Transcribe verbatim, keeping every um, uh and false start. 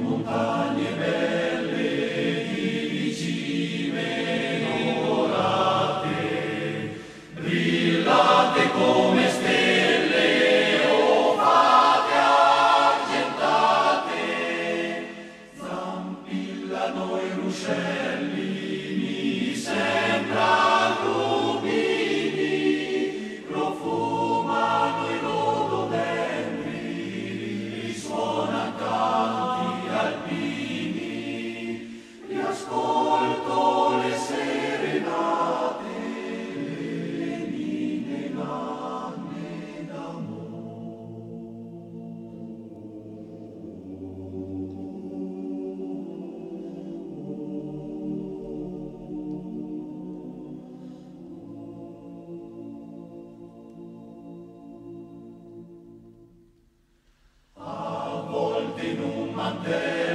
montagne belle di cime dorate, brillate come stelle o fate argentate, zampillano i ruscelli, mi sembra rubini, profumano i rododendri, risuonan canti alpini, riascolto le serenate, le ninne nanne d'amore. In un mantello